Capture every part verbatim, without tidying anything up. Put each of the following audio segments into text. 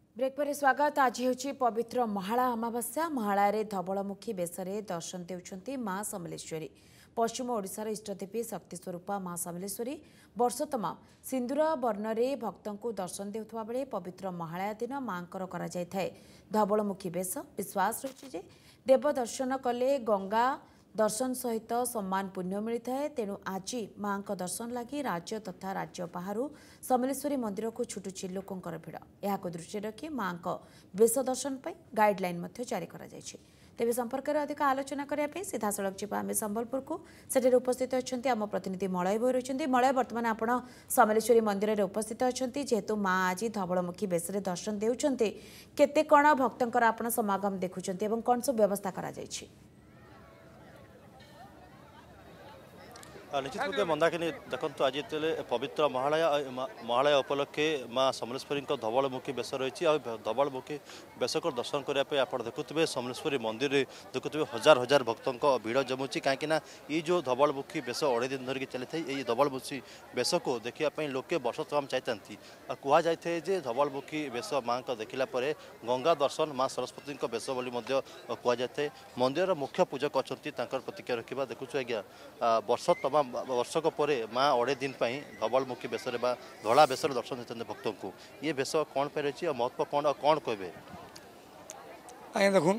Break पर स्वागत। आज हूँ पवित्र महाळा अमावास्या। महाळा धवलमुखी बेसरे दर्शन देउछंती माँ समलेश्वरी। पश्चिम ओडिशार इष्टदेवी शक्ति स्वरूपा माँ समलेश्वरी वर्ष तमाम सिंदूर वर्णरे भक्तों को दर्शन देउथुवा बेले पवित्र महाळा दिन मांकर करा जायथाय धवलमुखी बेस। विश्वास रही देव दर्शन कले गंगा दर्शन सहित सम्मान पुण्य मिलता है। तेणु आज माँ का दर्शन लगी राज्य तथा राज्य बाहर समलेश्वरी मंदिर को छुटुची लोकों भिड़। यह दृष्टि रखी माँ का बेश दर्शन पर गाइडलाइन जारी कर तेज संपर्क में अधिक आलोचना करने सीधा सड़क जी आम संबलपुर को सेठे उपस्थित अच्छा आम प्रतिनिधि मलय भई रही। मलय बर्तमान आप समलेश्वरी मंदिर में उपस्थित अच्छा जेहेतु माँ आज धवलमुखी बेस दर्शन देउछंती केते कण भक्तंकर आपण समागम देखुछंती एवं कौन सब व्यवस्था करा जायछि? निश्चित रूप मंदाकिनी देखो आज पवित्र महालय महालय उपलक्षे माँ समलेश्वरी धवलमुखी बेस रही धवलमुखी बेस को दर्शन करने आप देखुए समलेश्वरी मंदिर देखुए हजार हजार भक्तों भिड़ जमुची कहीं ये जो धवलमुखी बेस अढ़े दिन धरिकी चली था ये धवलमुखी बेस को देखापी लोके वर्ष तमाम चाहती कह जाए धवलमुखी बेस माँ को देखला गंगा दर्शन माँ सरस्वती बेस कह जाए मंदिर मुख्य पूजक अच्छा प्रतिक्रिया रखा देखुଛୁ आज्ञा वर्ष तमाम वर्षक पर माँ अढ़े दिन धवलमुखी बेस धड़ा बेस दर्शन देते भक्तों को ये बेस कौन पे रही और महत्व कौन और कौन कहे? आज्ञा देखुन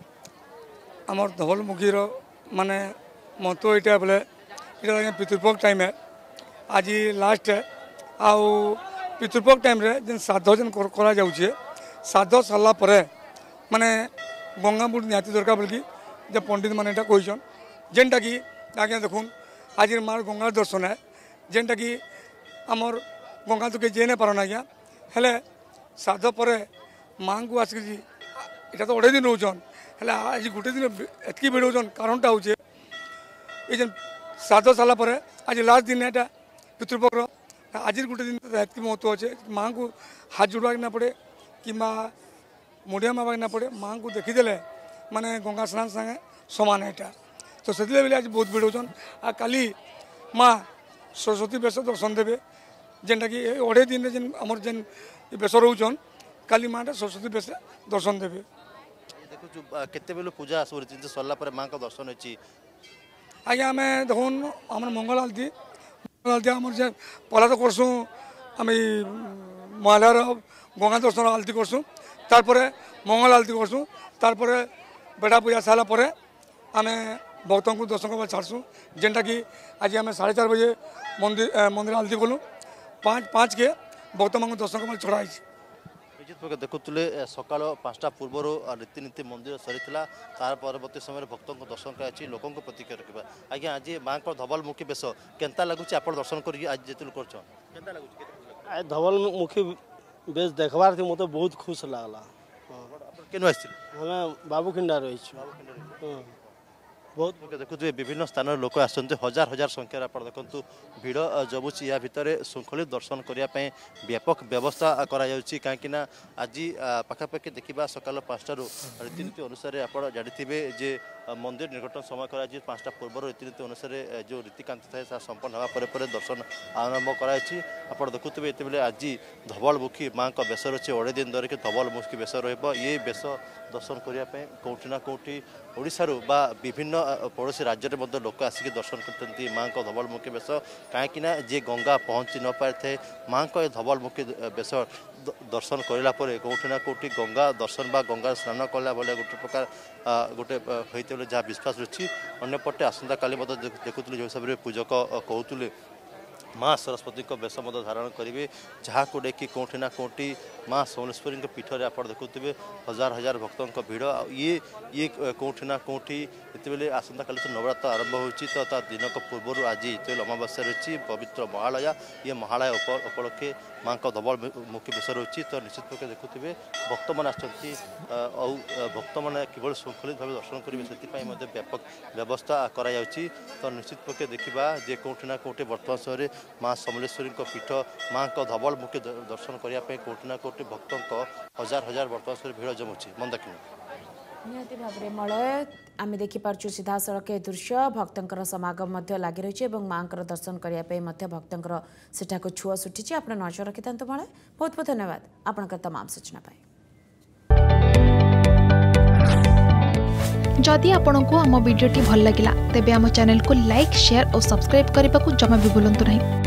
आमर धवलमुखी माने महत्व यहाँ बोले ये पितृपक्ष टाइम है आज लास्ट है आउ पितृपक्ष टाइम रे जेन श्राद्ध जेन करा जाउछे श्राद्ध सरला परे माने गंगा बुड़ निहाती दरकार बोलिकी जब पंडित मैंने कहन जेनटा कि आज्ञा देखुन आज मार गंगा दर्शन है जेनटा कि आमर गंगा तो कहीं जे नहीं पारन आज्ञा हेले श्राद्ध पर माँ को आसिक इटा तो अढ़े दिन रोचन हेले आज गोटे दिन एतकी भिड़ होचन कारणटा हूँ ये जेन श्राद्ध सारा पर आज लास्ट दिन है पितृपक्ष आज गोटे दिन एतकी महत्व अच्छे माँ को हाथ जोड़ा ना पड़े कि मुड़िया मारवाक ना पड़े माँ को देखीदे माने गंगा स्नान संगे समान है यहाँ तो से आज बहुत भिड़ होचन आ काली माँ सरस्वती बेस दर्शन देवे जेनटा कि अढ़े दिन जेन आमर जेन बेस रोचन काली माँ सरस्वती बेस दर्शन देवे देखो केते बेलु पूजा सरला पर माँ का दर्शन होची आज्ञा आम देखुन आम मंगल आलती मंगल आलती आम पहला तो करसूँ आम महालयर गंगा दर्शन आलती करसूँ तारपरे मंगल आलती करसूँ तारपरे बेड़ा पूजा सारा पर आम भक्तों को दर्शन करवा छाड़सूँ जेनटा कि आज आम साढ़े चार बजे मंदिर मंदिर आलती गलु पाँच पाँच के भक्त मान दर्शन करवा छड़ा निश्चित भाव देखुले सका पाँचटा पूर्वर रीतिनीति मंदिर सरी तार परवर्त समय भक्तों को दर्शन कर लोकों को प्रतिक्रिया रखा आज्ञा आज माँ को धवलमुखी बेस केन्ता लगुच आप दर्शन कर धवलमुखी बेस देखबार थी मत बहुत खुश लगला केनु हमें बाबूखिंडा रही बहुत देखुए विभिन्न स्थान लोक आसते हजार हजार संख्यार आप देखु भिड़ जमुची या भितर श्रृंखलित दर्शन करने व्यापक व्यवस्था कहीं आज पाखापाखि देखा सकाल पाँचटा रीतिनीति अनुसार आप जानी जे मंदिर निर्घटन समय कर पाँचटा पूर्व रीतिनीति अनुसार जो रीतिकांति थाए संपन्न होगा दर्शन आरंभ कराई आप देखुए ये आज धवलमुखी माँ का बेस रही अढ़े दिन धरिकी धवलमुखी बेस ये बेस दर्शन करने कौटी ना कौटी ओडिशारू बा विभिन्न पड़ोशी राज्य में लोक आसिक दर्शन करते माँ को धवलमुखी बेस कहीं जे गंगा पहुँची न पारि थे माँ को धवलमुखी बेस दर्शन करला कौटी ना कौटी गंगा दर्शन बा गंगा स्नान कला भाई गोटे प्रकार गोटे होते जहाँ विश्वास रही अंपटे आसंता काली देखुले जो हिसाब से पूजक कहते माँ सरस्वती को बेस धारण करेंगे जहाँ को देखिए कौटी ना कौटी माँ समलेश्वरी पीठर आप देखुए हजार हजार भक्तों भिड़ ये ये कौटी ना कौटी ये आसंता काली तो नवरात्र आरंभ होती तो ता दिन पूर्व आज ये अमावास्या रही पवित्र महालया ये महालय उपलक्षे माँ का धवलमुखी बेस रही तो निश्चित भाव देखुए भक्त मैंने भक्त मैंने केवल श्रृंखलित भाव दर्शन करेंगे से व्यापक व्यवस्था कराई तो निश्चित भाव देखा जे कौटी ना कौटी वर्तमान समय माँ समलेश्वरी पीठ माँ का धवलमुखी दर्शन करने कौटी ना कौटी भक्तों हजार हजार वर्तमान समय भिड़ जमुची मंदाकिनी निहाती भाव में मलय आम देखिपुँ सीधा सड़क दृश्य भक्तर समागम लगी रही माँ दर्शन करने भक्तर सेठा छुआ सुटी आप नजर रखि था मलय बहुत बहुत धन्यवाद आपंकर तमाम सूचना पाई। जदि आपंक आम भिडी भल लगा तेब आम चैनल को लाइक शेयर और सब्सक्राइब करने को जमा भी भूलु नहीं।